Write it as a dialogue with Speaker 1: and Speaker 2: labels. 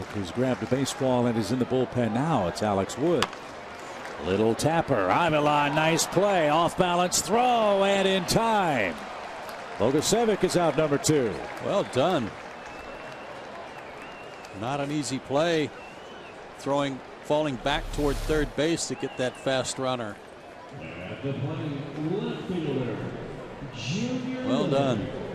Speaker 1: Look who's grabbed a baseball and is in the bullpen now. It's Alex Wood. Little tapper. Avilan, nice play. Off balance throw and in time. Bogusevic is out number 2.
Speaker 2: Well done. Not an easy play. Falling back toward third base to get that fast runner. Well done.